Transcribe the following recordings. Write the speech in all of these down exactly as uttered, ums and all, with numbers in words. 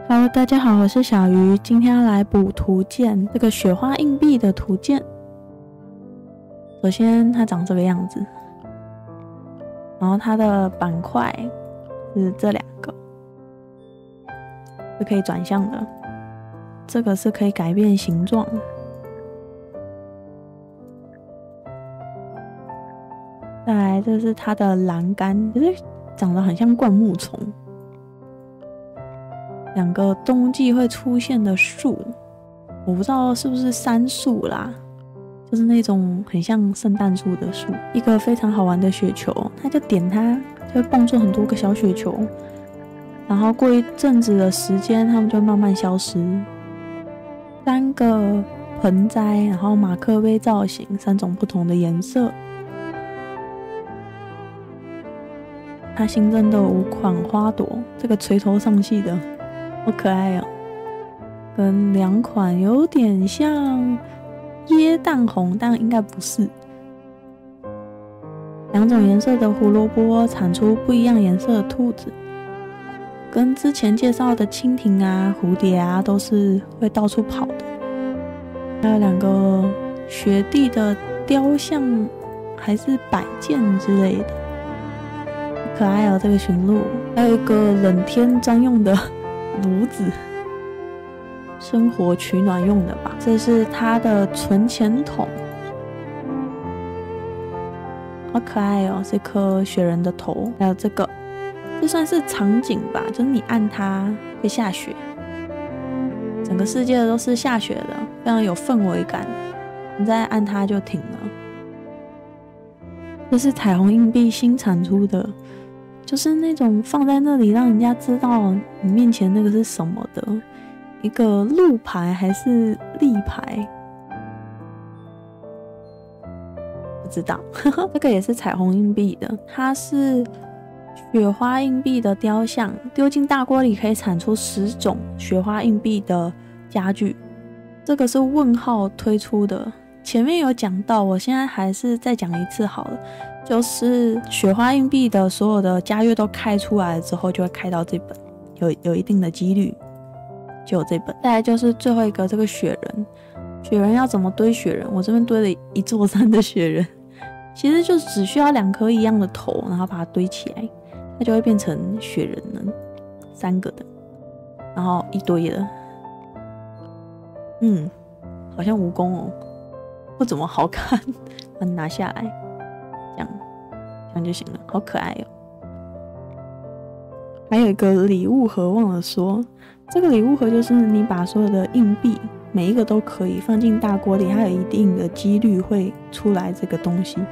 Hello， 大家好，我是小鱼，今天要来补图鉴，这个雪花硬币的图鉴。首先，它长这个样子，然后它的板块是这两个，是可以转向的，这个是可以改变形状。再来，这是它的栏杆，可是长得很像灌木丛。两个冬季会出现的树，我不知道是不是杉树啦，就是那种很像圣诞树的树。一个非常好玩的雪球，它就点它，就会蹦出很多个小雪球，然后过一阵子的时间，它们就会慢慢消失。三个盆栽，然后马克杯造型，三种不同的颜色。它新增的五款花朵，这个垂头丧气的。好可爱哦，跟两款有点像椰蛋红，但应该不是。两种颜色的胡萝卜产出不一样颜色的兔子，跟之前介绍的蜻蜓啊、蝴蝶啊都是会到处跑的。还有两个雪地的雕像，还是摆件之类的，好可爱哦，这个驯鹿。还有一个冷天专用的炉子，生活取暖用的吧。这是它的存钱筒，好可爱哦，是颗雪人的头。还有这个，这算是场景吧，就是你按它会下雪，整个世界都是下雪的，非常有氛围感。你再按它就停了。这是彩虹硬币新产出的。就是那种放在那里让人家知道你面前那个是什么的一个路牌还是立牌，不知道。这个也是彩虹硬币的，它是雪花硬币的雕像，丢进大锅里可以产出十种雪花硬币的家具。这个是问号推出的，前面有讲到，我现在还是再讲一次好了。就是雪花硬币的所有的家乐都开出来之后，就会开到这本，有有一定的几率就有这本。再来就是最后一个这个雪人，雪人要怎么堆雪人？我这边堆了一座山的雪人，其实就只需要两颗一样的头，然后把它堆起来，它就会变成雪人了，三个的，然后一堆的，嗯，好像蜈蚣哦，不怎么好看，把它拿下来。这样，这样就行了，好可爱哦！还有一个礼物盒忘了说，这个礼物盒就是你把所有的硬币每一个都可以放进大锅里，它有一定的几率会出来这个东西。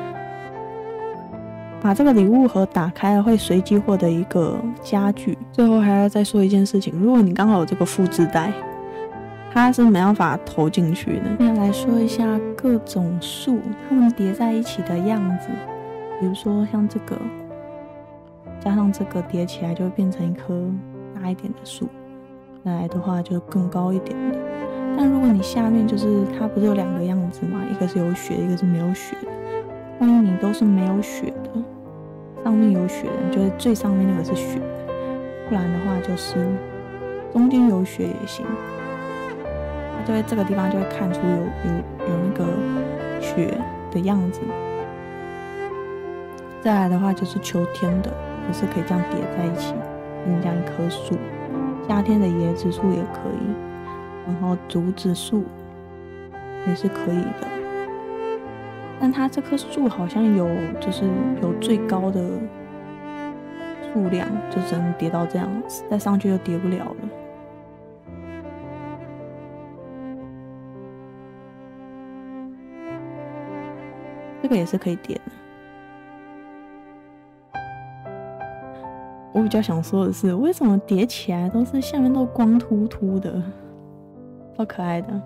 把这个礼物盒打开会随机获得一个家具。最后还要再说一件事情，如果你刚好有这个复制袋，它是没办法投进去的。现在来说一下各种树，它们叠在一起的样子。比如说像这个，加上这个叠起来就会变成一棵大一点的树。再来的话就更高一点的。但如果你下面就是它不是有两个样子嘛，一个是有雪，一个是没有雪的。万一你都是没有雪的，上面有雪的，就是最上面那个是雪的。不然的话就是中间有雪也行。就会这个地方就会看出有有有那个雪的样子。再来的话就是秋天的，也是可以这样叠在一起，变成这样一棵树。夏天的椰子树也可以，然后竹子树也是可以的。但它这棵树好像有就是有最高的数量，就只能叠到这样，再上去就叠不了了。这个也是可以点的。我比较想说的是，为什么叠起来都是下面都光秃秃的，超可爱的。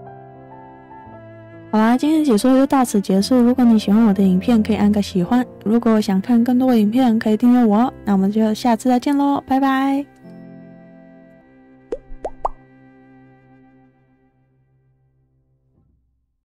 好啦，今天的解说就到此结束。如果你喜欢我的影片，可以按个喜欢。如果想看更多的影片，可以订阅我。那我们就下次再见咯，拜拜。